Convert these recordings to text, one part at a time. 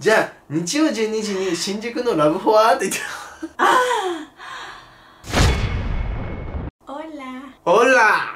じゃあ日曜12時に新宿のラブフォアって言ってオラほら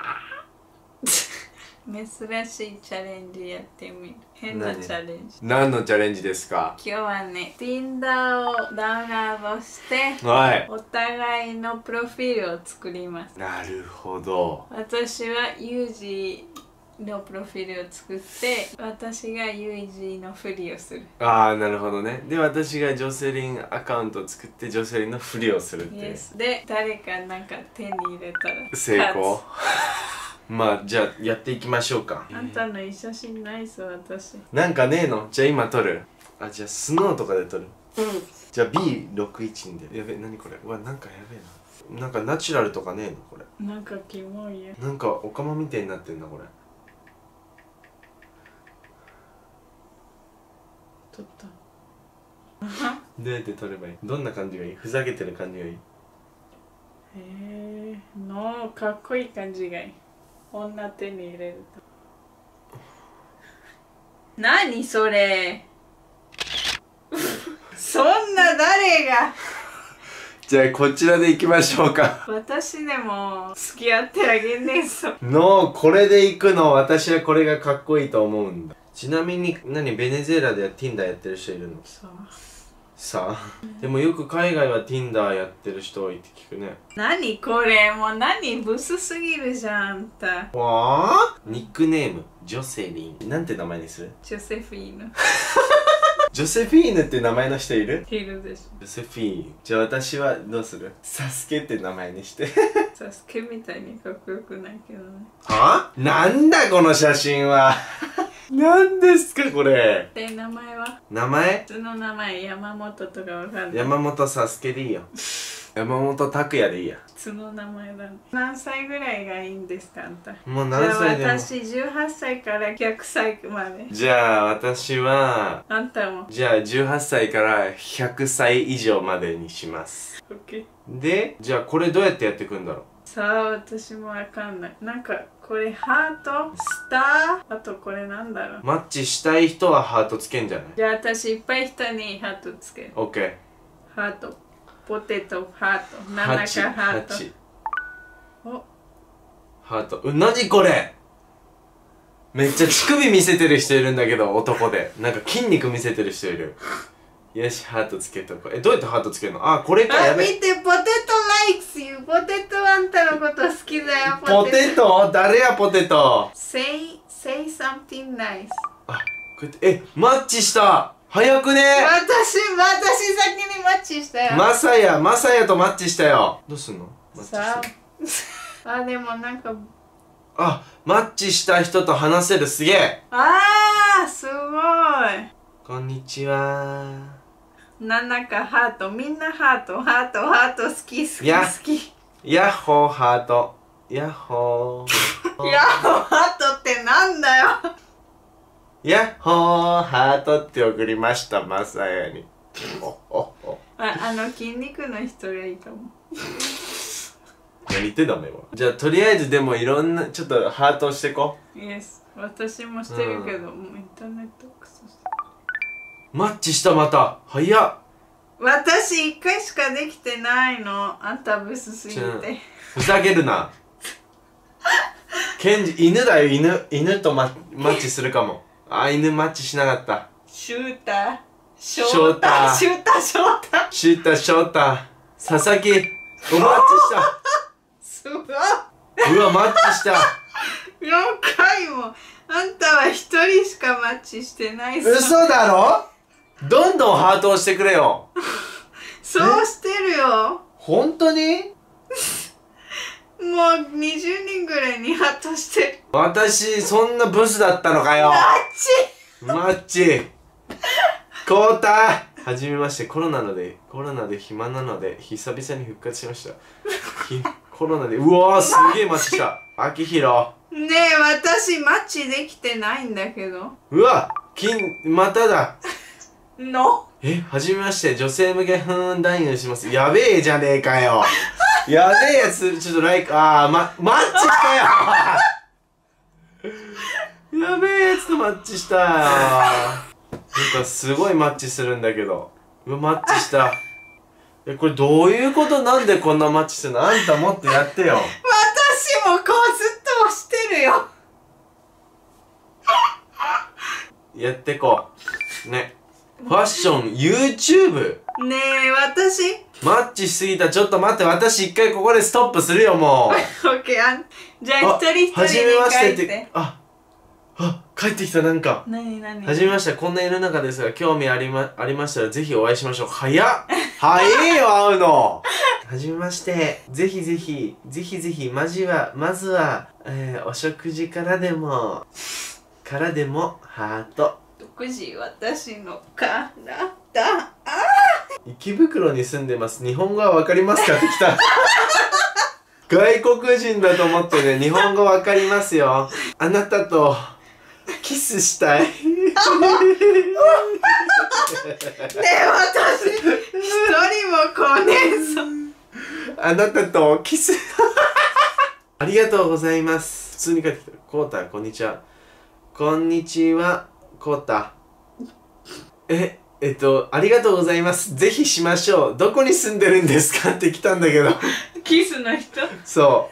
珍しいチャレンジやってみる。変なチャレンジ。 何のチャレンジですか？ 今日はね、Tinder をダウンロードしてはい、 お互いのプロフィールを作ります。 なるほど。 私はユージのプロフィールを作って、私がユージのふりをする。 ああ、なるほどね。で、私がジョセリンアカウントを作ってジョセリンのふりをするっていう。 Yes。で、誰かなんか手に入れたら成功まあ、じゃあやっていきましょうか。 あんたのいい写真ないぞ、私。 なんかねえの？じゃあ今撮る。あ、じゃあスノーとかで撮る。じゃあ B61 で。やべえ、何これ。うわ、なんかやべえな。なんかナチュラルとかねえのこれ。 なんかキモいよ。 なんかオカマみたいになってんな、これ。 撮った。 どうやって撮ればいい？どんな感じがいい？ふざけてる感じがいい？ かっこいい感じがいい。女手に入れると。何それそんな誰がじゃあこちらで行きましょうか。 私でも付き合ってあげねえぞ。 これで行くの？私はこれがかっこいいと思うんだ。ちなみにベネズエラでは Tinder やってる人いるの？さあでもよく海外は Tinder やってる人多いって聞くね。 何これ、もう何ブスすぎるじゃん、あんた。 わあ、ニックネームジョセリン。なんて名前にする？ ジョセフィーヌ。 ジョセフィーヌって名前の人いる？ いるでしょ。 ジョセフィーヌ。じゃあ私はどうする？サスケって名前にしてサスケみたいにかっこよくないけどね。 はあ？なんだこの写真は何ですかこれ。 で、名前は？ 名前？ 普通の名前、山本とかわかんない。 山本サスケでいいよ山本拓也でいいや。 普通の名前だね。何歳ぐらいがいいんですか、あんた。 もう何歳でも。 私18歳から100歳まで。 じゃあ私はあんたも。 じゃあ18歳から100歳以上までにします。 OK。 で、じゃあこれどうやってやっていくんだろう。 さあ、私もわかんない。なんかこれハート、スター、あとこれなんだろう。 マッチしたい人はハートつけんじゃない？ じゃあ私いっぱい人にハートつける。 OK。 ハート、ポテト、ハート、7かハート。お、 ハート。何これ。めっちゃ乳首見せてる人いるんだけど、男でなんか筋肉見せてる人いる。よし、ハートつけとこう。どうやってハートつけるの？あ、これか。やべ。 見て、ポテト likes you。 ポテトあんたのこと好きだよ。 ポテト？誰やポテト。 say something nice。 あ、こうやって、マッチした。早くね。 私先にマッチしたよ。 マサヤとマッチしたよ。どうすんの？ さああ、でもなんか、 あ、マッチした人と話せる。すげえ。 あー、すごい。 こんにちは。 7かハート、みんなハート、好き好きや好き。 ヤッホーハート。ヤッホー。 いや、ハートってなんだよ。 ヤッホーハートって送りました、マサヤに。 筋肉の人がいいかも。 やりてダメは。じゃあとりあえずでもいろんなちょっとハートしてこ。 Yes。私もしてるけど、もうインターネットクソして。 マッチした。また早っ。 私1回しかできてないの。あんたブスすぎて。 ふざけるな。ケンジ、犬だよ。犬とマッチするかも。あ、犬マッチしなかった。 シュータショータ佐々木、おマッチした。 すごい。 うわ、マッチした。 4回も。あんたは1人しかマッチしてないぞ。 嘘だろ。どんどんハートをしてくれよ。 そうしてるよ。 本当に？ もう20人ぐらいにハートしてる。 私そんなブスだったのかよ。マッチ交代。はじめまして。コロナで暇なので久々に復活しました。コロナで、うわー、すげえマッチした。秋広。 ねえ、私マッチできてないんだけど。 うわ、まただ。はじめまして。女性向け男優します。やべえじゃねえかよ。やべえやつ、ちょっとマッチかよ。やべえやつとマッチしたよ。 なんかすごいマッチするんだけど。うわ、マッチした。これどういうこと？なんでこんなマッチするの？あんたもっとやってよ。 私もこうずっと押してるよ。 やってこう。ね。ファッション、YouTube。 ねえ、私。 マッチしすぎた。ちょっと待って、私一回ここでストップするよ、もう。 オッケー、じゃあ一人一人にはじめまして書いて。 帰ってきた、なんか。 何はじめまして、こんな世の中ですが、興味ありましたらぜひお会いしましょう。早っ早いよ、会うの。はじめまして。ぜひぜひ、まずは、お食事からでも、ハート。 6時、私の体。 池袋に住んでます。日本語はわかりますかって来た。外国人だと思ってね、日本語わかりますよ。あなたとキスしたい。ねえ、 私、一人も来ねえぞ。 あなたとキス。ありがとうございます。普通に帰ってきた。コータ、こんにちは。こんにちは、コータ。ありがとうございます。ぜひしましょう。どこに住んでるんですかって来たんだけど。 キスの人？ そう。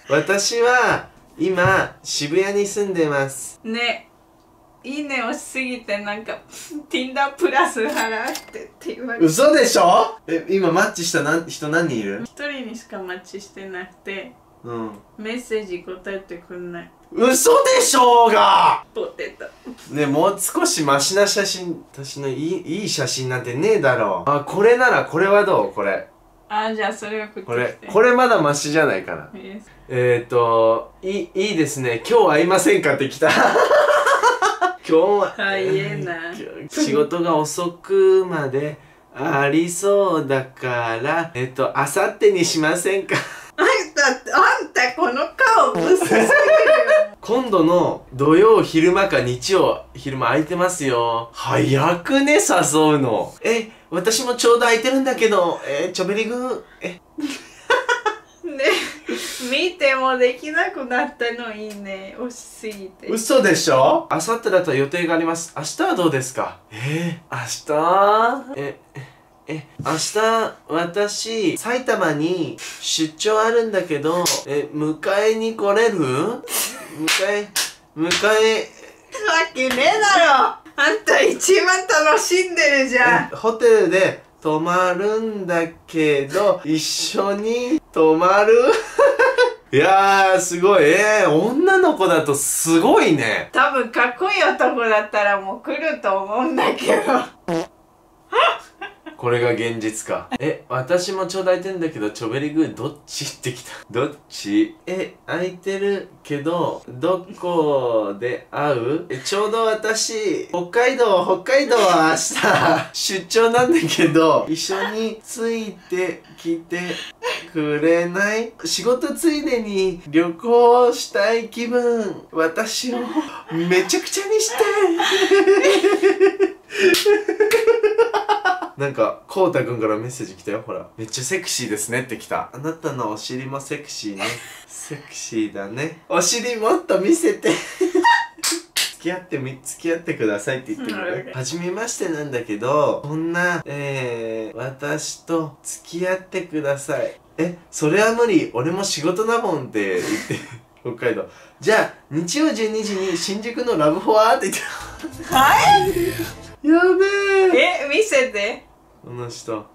私は、今、渋谷に住んでます。 ね、いいね押しすぎてなんか、Tinder プラス払ってって言われて。 嘘でしょ？今マッチした人何人いる？ 一人にしかマッチしてなくて、 うん。 メッセージ答えてくんない。 嘘でしょうが！ ポテト。 ね、もう少しマシな写真、私のいい写真なんてねえだろう。これなら、これはどう？これ。 じゃあそれを送ってきて。 これまだマシじゃないかな。いいですね。今日会いませんかって来た。今日は、仕事が遅くまでありそうだから、あさってにしませんか？ あんたこの顔ブスすぎるよ。 今度の土曜昼間か日曜昼間空いてますよ。早くね、誘うの。私もちょうど空いてるんだけど、ちょべりぐー。ね、 見てもできなくなったのいいね。押しすぎて。 嘘でしょ？明後日だと予定があります。明日はどうですか？明日、私、埼玉に出張あるんだけど、迎えに来れる？迎え。わけねえだろ。あんた一番楽しんでるじゃん。 ホテルで泊まるんだけど、一緒に泊まる？いやー、すごい。女の子だとすごいね。 多分かっこいい男だったらもう来ると思うんだけど。 これが現実か。私もちょうど空いてんだけど、チョベリグーどっちってきた。どっち？空いてるけど、どこで会う？ちょうど私、北海道は明日、出張なんだけど、一緒についてきてくれない？仕事ついでに旅行したい気分、私をめちゃくちゃにして。なんか、こうたくんからメッセージ来たよ、ほら。めっちゃセクシーですねって来た。あなたのお尻もセクシーね。セクシーだね。お尻もっと見せて。付き合ってくださいって言ってくれ。はじめましてなんだけど、こんな、私と付き合ってください。それは無理。俺も仕事だもんって言って。北海道。じゃあ、日曜12時に新宿のラブフォアって言って。 はいやべえ。 見せて。 この人。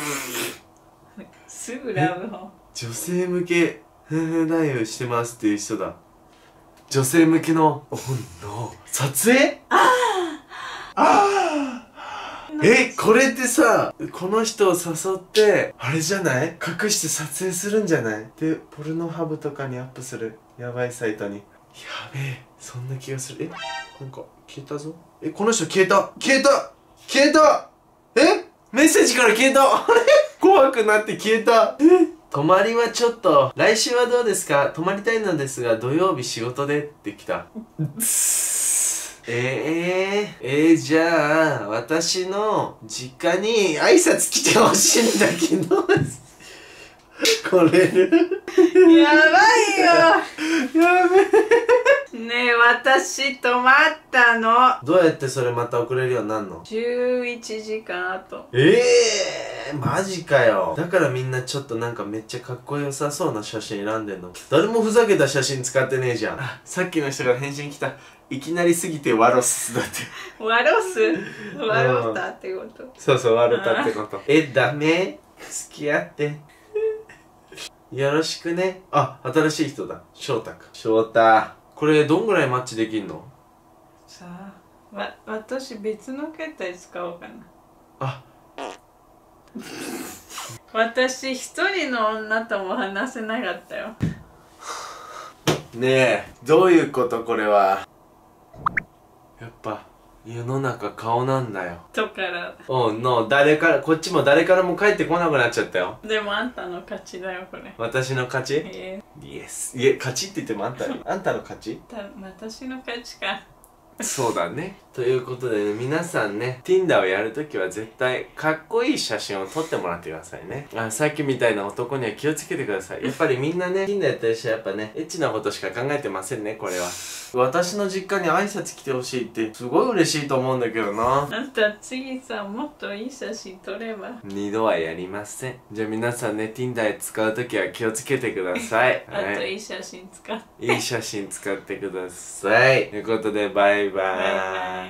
すぐラブホ。 女性向けライブしてますっていう人だ。女性向けの撮影？これってさ、この人を誘ってあれじゃない？隠して撮影するんじゃない？で、ポルノハブとかにアップする。やばいサイトに。やべえ、そんな気がする。なんか消えたぞ。この人消えたメッセージから消えた。あれ怖くなって消えた。泊まりはちょっと、来週はどうですか？泊まりたいのですが、土曜日仕事でってきた。じゃあ、私の実家に挨拶来てほしいんだけど。 これる。 やばいよ。 やべねえ、私止まったの。 どうやってそれまた送れるようになるの 11時間後。 マジかよ。だからみんなちょっとなんかめっちゃかっこよさそうな写真選んでんの。誰もふざけた写真使ってねえじゃん。さっきの人が返信来た。いきなりすぎてワロスだって。 ワロスワロタってこと。 そうそう、ワロタってこと。ダメ付き合って。よろしくね。あ、新しい人だ。翔太か。翔太。これどんぐらいマッチできんの？ さあ、私別の携帯使おうかな。 あ私一人の女とも話せなかったよ。 ねえ、どういうことこれは。やっぱ世の中顔なんだよ。 とから誰からこっちも誰からも帰ってこなくなっちゃったよ。 でもあんたの勝ちだよこれ。 私の勝ち？イエス。いえ、勝ちって言ってもあんたの勝ち？ 私の勝ちか。 そうだね。ということでね、皆さんね Tinder をやるときは絶対かっこいい写真を撮ってもらってくださいね。さっきみたいな男には気をつけてください。やっぱりみんなね Tinder やってる人はやっぱねエッチなことしか考えてませんね。これは私の実家に挨拶来てほしいってすごい嬉しいと思うんだけどな。 あんた次さもっといい写真撮れば。 2度はやりません。じゃあ皆さんね Tinder 使うときは気をつけてください。 あといい写真使って。 いい写真使ってください。ということでバイバーイ。